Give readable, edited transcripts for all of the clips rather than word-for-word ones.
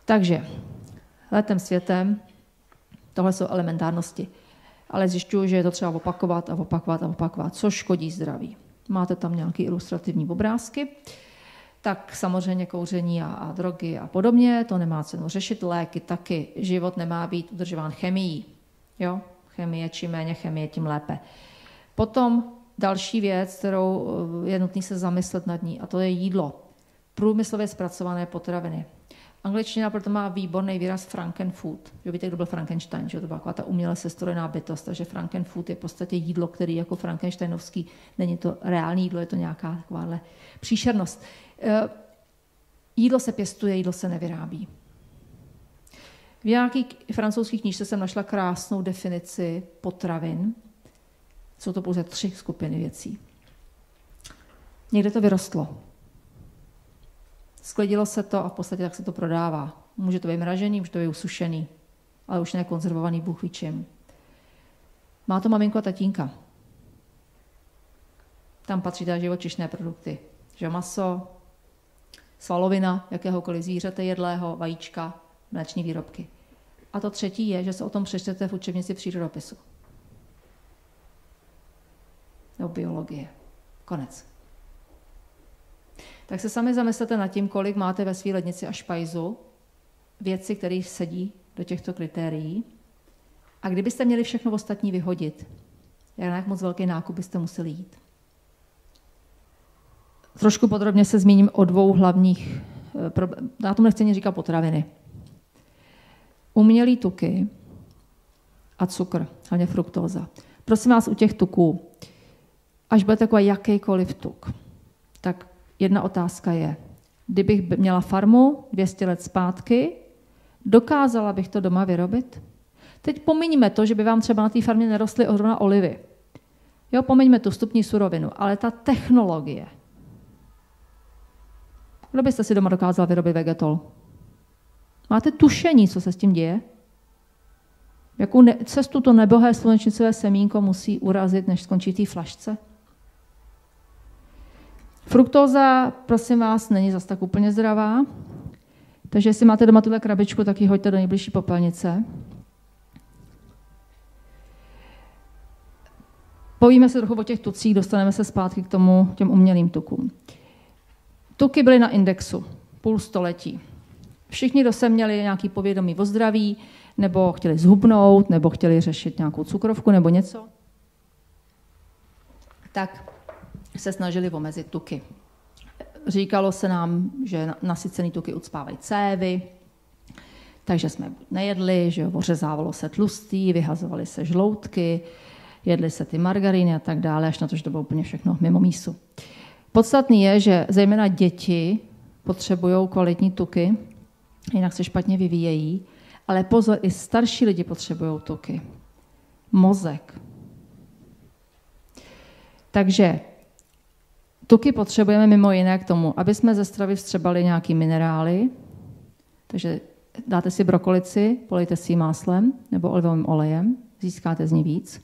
Takže letem světem, tohle jsou elementárnosti. Ale zjišťuju, že je to třeba opakovat a opakovat a opakovat, co škodí zdraví. Máte tam nějaké ilustrativní obrázky, tak samozřejmě kouření a drogy a podobně, to nemá cenu řešit, léky taky. Život nemá být udržován chemií. Jo? Chemie, čím méně chemie, tím lépe. Potom další věc, kterou je nutné se zamyslet nad ní, a to je jídlo. Průmyslově zpracované potraviny. Angličtina proto má výborný výraz Frankenfood. Jo, víte, kdo byl Frankenstein, že to byla taková ta uměle sestrojená bytost, takže Frankenfood je v podstatě jídlo, který jako Frankensteinovský, není to reální jídlo, je to nějaká takováhle příšernost. Jídlo se pěstuje, jídlo se nevyrábí. V nějaký francouzský knížce jsem našla krásnou definici potravin. Jsou to pouze 3 skupiny věcí. Někde to vyrostlo. Sklidilo se to a v podstatě tak se to prodává. Může to být mražený, může to být usušený, ale už ne konzervovaný, bůh ví čím. Má to maminko a tatínka. Tam patří ta živočišné produkty. Že maso, svalovina, jakéhokoliv zvířete jedlého, vajíčka, mléčné výrobky. A to třetí je, že se o tom přečtete v učebnici přírodopisu. Nebo biologie. Konec. Tak se sami zamyslete nad tím, kolik máte ve své lednici a špajzu věci, které sedí do těchto kritérií. A kdybyste měli všechno ostatní vyhodit, jak moc velký nákup byste museli jít. Trošku podrobně se zmíním o 2 hlavních, já tomu nechci ani říkat potraviny. Umělý tuky a cukr, hlavně fruktóza. Prosím vás u těch tuků, až bude takový jakýkoliv tuk, tak jedna otázka je, kdybych měla farmu 200 let zpátky, dokázala bych to doma vyrobit? Teď pomiňme to, že by vám třeba na té farmě nerostly zrovna olivy. Jo, pomiňme tu vstupní surovinu, ale ta technologie. Kdo byste si doma dokázal vyrobit vegetol? Máte tušení, co se s tím děje? Jakou cestu to nebohé slunečnicové semínko musí urazit, než skončí v té flašce? Fruktóza, prosím vás, není zas tak úplně zdravá, takže jestli máte doma tuhle krabičku, tak ji hoďte do nejbližší popelnice. Povíme se trochu o těch tucích, dostaneme se zpátky k těm umělým tukům. Tuky byly na indexu půl století. Všichni, kdo se měli nějaký povědomí o zdraví, nebo chtěli zhubnout, nebo chtěli řešit nějakou cukrovku nebo něco, tak se snažili omezit tuky. Říkalo se nám, že nasycený tuky ucpávají cévy, takže jsme nejedli, že ořezávalo se tlustý, vyhazovaly se žloutky, jedly se ty margaríny a tak dále, až na to, že to bylo úplně všechno mimo mísu. Podstatný je, že zejména děti potřebují kvalitní tuky, jinak se špatně vyvíjejí, ale pozor, i starší lidi potřebují tuky. Mozek. Takže tuky potřebujeme mimo jiné k tomu, aby jsme ze stravy vstřebali nějaký minerály, takže dáte si brokolici, polejte si ji máslem nebo olivovým olejem, získáte z ní víc.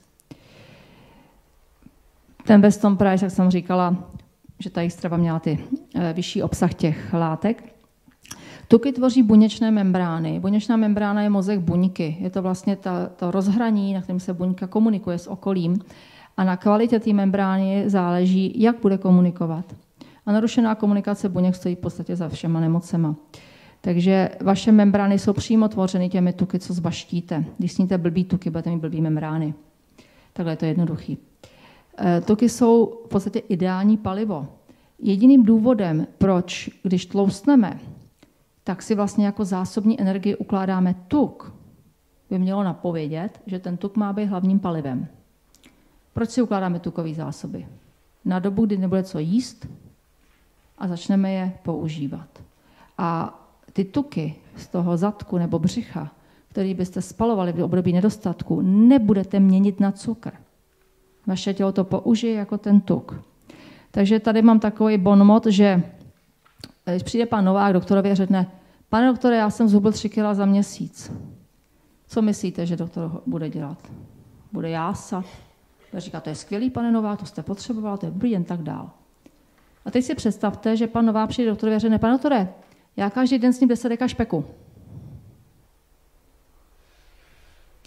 Ten Weston Price, jak jsem říkala, že ta jejich strava měla ty vyšší obsah těch látek. Tuky tvoří buněčné membrány. Buněčná membrána je mozek buňky. Je to vlastně to rozhraní, na kterém se buňka komunikuje s okolím. A na kvalitě té membrány záleží, jak bude komunikovat. A narušená komunikace buněk stojí v podstatě za všema nemocema. Takže vaše membrány jsou přímo tvořeny těmi tuky, co zbaštíte. Když sníte blbý tuky, budete mít blbý membrány. Takhle je to jednoduchý. Tuky jsou v podstatě ideální palivo. Jediným důvodem, proč, když tloustneme, tak si vlastně jako zásobní energii ukládáme tuk, by mělo napovědět, že ten tuk má být hlavním palivem. Proč si ukládáme tukové zásoby? Na dobu, kdy nebude co jíst a začneme je používat. A ty tuky z toho zadku nebo břicha, který byste spalovali v období nedostatku, nebudete měnit na cukr. Vaše tělo to použije jako ten tuk. Takže tady mám takový bonmot, že když přijde pan Novák doktorovi a řekne, pane doktore, já jsem zhubl 3 kg za měsíc. Co myslíte, že doktor bude dělat? Bude jásat? Bude říkat, to je skvělý, pane Novák, to jste potřeboval, to je dobrý, jen tak dál. A teď si představte, že pan Novák přijde doktorovi a řekne, pane doktore, já každý den sním 10 deka špeku.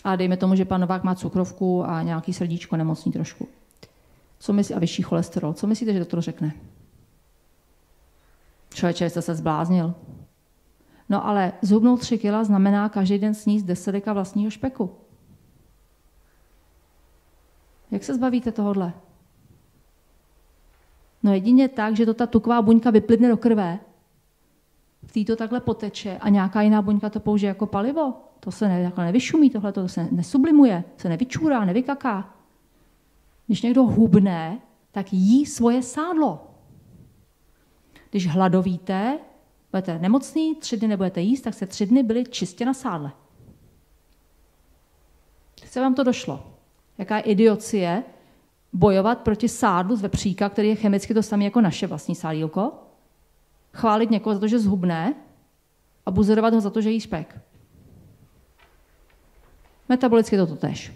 A dejme tomu, že pan Novák má cukrovku a nějaký srdíčko nemocný trošku. Co myslí, a vyšší cholesterol. Co myslíte, že doktor řekne? Člověče, jste se zbláznil. No ale zhubnout 3 kila znamená každý den sníst 10 deka vlastního špeku. Jak se zbavíte tohodle? No jedině tak, že to ta tuková buňka vyplivne do krve, v té to takhle poteče a nějaká jiná buňka to použije jako palivo. To se nevyšumí, tohle to se nesublimuje, se nevyčůrá, nevykaká. Když někdo hubne, tak jí svoje sádlo. Když hladovíte, budete nemocný, 3 dny nebudete jíst, tak se 3 dny byli čistě na sádle. Se vám to došlo? Jaká idiocie bojovat proti sádlu z vepříka, který je chemicky to samé jako naše vlastní sádílko, chválit někoho za to, že zhubne a buzerovat ho za to, že jí špek. Metabolicky to totéž.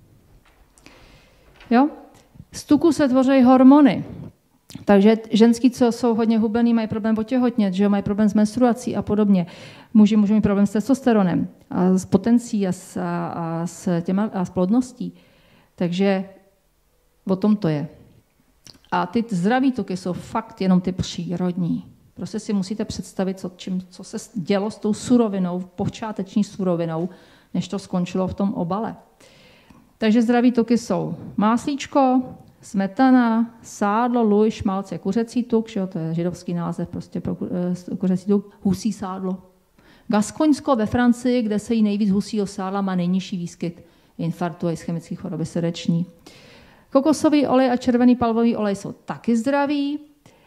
Jo? Z tuku se tvoří hormony. Takže ženský, co jsou hodně hubený, mají problém otěhotnět, že jo? Mají problém s menstruací a podobně. Muži můžou mít problém s testosteronem a s potencí a s plodností. Takže o tom to je. A ty zdraví tuky jsou fakt jenom ty přírodní. Prostě si musíte představit, co se dělo s tou surovinou, počáteční surovinou, než to skončilo v tom obale. Takže zdraví tuky jsou máslíčko, smetana, sádlo, luj, šmalce, kuřecí tuk, že jo, to je židovský název prostě pro kuřecí tuk, husí sádlo. Gaskoňsko ve Francii, kde se jí nejvíc husího sádla, má nejnižší výskyt infarktu a ischemické choroby srdeční. Kokosový olej a červený palmový olej jsou taky zdraví.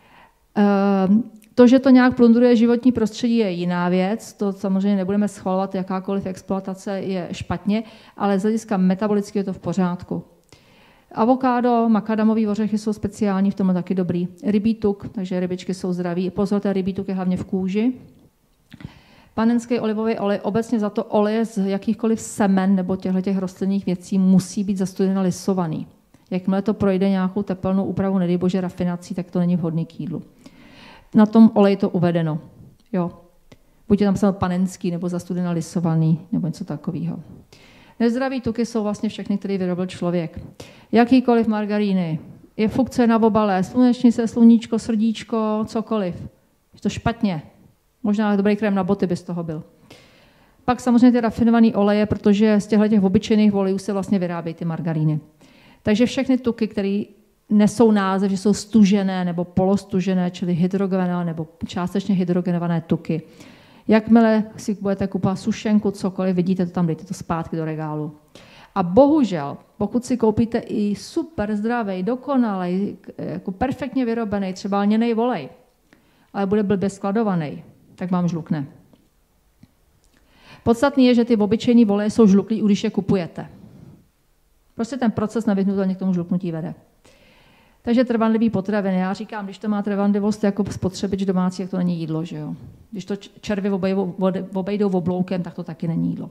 To, že to nějak plundruje životní prostředí, je jiná věc. To samozřejmě nebudeme schvalovat, jakákoliv exploatace je špatně, ale z hlediska metabolicky je to v pořádku. Avokádo, makadamový ořechy jsou speciální, v tom je taky dobrý. Rybí tuk, takže rybičky jsou zdraví. Pozor, ten rybí tuk je hlavně v kůži. Panenský olivový olej, obecně za to oleje z jakýchkoliv semen nebo těchto rostlinných věcí musí být zastudeno lisovaný. Jakmile to projde nějakou tepelnou úpravu, nedej bože rafinací, tak to není vhodný k jídlu. Na tom oleji to uvedeno. Jo. Buď je tam psáno panenský, nebo zastudeno lisovaný, nebo něco takového. Nezdraví tuky jsou vlastně všechny, které vyrobil člověk. Jakýkoliv margaríny, je funkce na obale, slunečnice, sluníčko, srdíčko, cokoliv. Je to špatně. Možná dobrý krém na boty by z toho byl. Pak samozřejmě ty rafinované oleje, protože z těchto obyčejných olejů se vlastně vyrábějí ty margaríny. Takže všechny tuky, které nesou název, že jsou stužené nebo polostužené, čili hydrogenované nebo částečně hydrogenované tuky. Jakmile si budete kupovat sušenku, cokoliv, vidíte to tam, dejte to zpátky do regálu. A bohužel, pokud si koupíte i super zdravý, dokonalý, jako perfektně vyrobený, třeba lněnej olej, ale bude blbě skladovaný, tak vám žlukne. Podstatný je, že ty obyčejný oleje jsou žluklý, když je kupujete. Prostě ten proces nevyhnutelně k tomu žluknutí vede. Takže trvanlivý potraviny. Já říkám, když to má trvanlivost jako spotřebič domácí, jak to není jídlo, že jo. Když to červy obejdou obloukem, tak to taky není jídlo.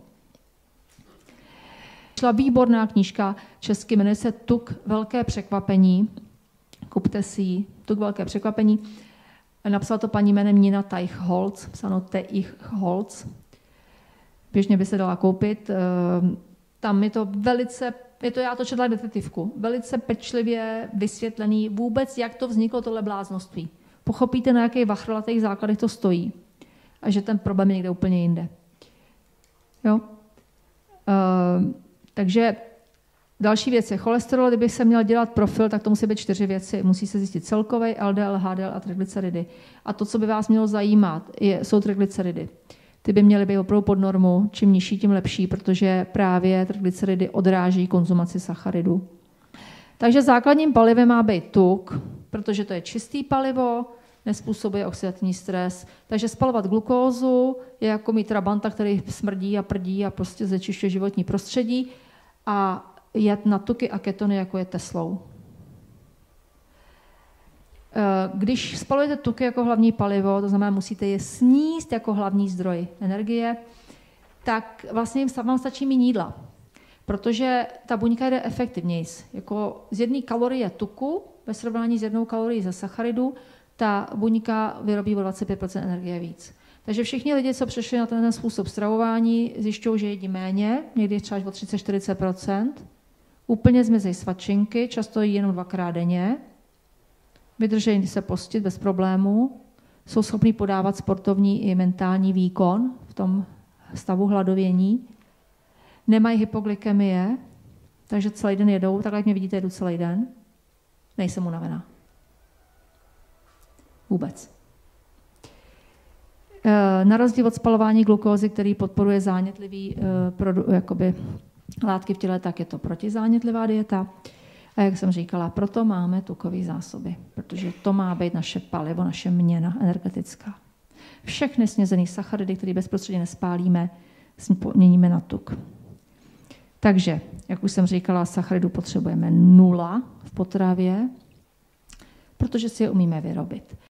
Šla výborná knížka, česky jmenuje se Tuk velké překvapení. Kupte si ji. Tuk velké překvapení. Napsala to paní jménem Nina Teichholz, psáno Teichholz. Běžně by se dala koupit. Tam je to velice, já to četla detektivku, velice pečlivě vysvětlený vůbec, jak to vzniklo tohle bláznoství. Pochopíte, na jakých vachrolatých základech to stojí a že ten problém je někde úplně jinde. Jo? Takže další věc je cholesterol. Kdyby se měl dělat profil, tak to musí být 4 věci. Musí se zjistit celkový, LDL, HDL a triglyceridy. A to, co by vás mělo zajímat, jsou triglyceridy. Ty by měly být opravdu pod normu, čím nižší, tím lepší, protože právě triglyceridy odráží konzumaci sacharidů. Takže základním palivem má být tuk, protože to je čistý palivo, nespůsobuje oxidativní stres. Takže spalovat glukózu je jako mít trabanta, který smrdí a prdí a prostě znečišťuje životní prostředí, a jet na tuky a ketony, jako je Teslou. Když spalujete tuky jako hlavní palivo, to znamená, musíte je sníst jako hlavní zdroj energie, tak vlastně vám stačí méně jídla, protože ta buňka jde efektivněji. Jako z 1 kalorie tuku ve srovnání s 1 kalorií ze sacharidu, ta buňka vyrobí o 25% energie víc. Takže všichni lidi, co přešli na ten způsob stravování, zjišťují, že jedí méně, někdy třeba o 30-40%, úplně zmizí svačinky, často jí jenom 2krát denně, vydrží se postit bez problémů, jsou schopní podávat sportovní i mentální výkon v tom stavu hladovění, nemají hypoglykemie, takže celý den jedou, tak jak mě vidíte, jedu celý den, nejsem unavená. Vůbec. Na rozdíl od spalování glukózy, který podporuje zánětlivý látky v těle, tak je to protizánětlivá dieta. A jak jsem říkala, proto máme tukové zásoby, protože to má být naše palivo, naše měna energetická. Všechny snězené sacharidy, které bezprostředně nespálíme, měníme na tuk. Takže, jak už jsem říkala, sacharidu potřebujeme 0 v potravě, protože si je umíme vyrobit.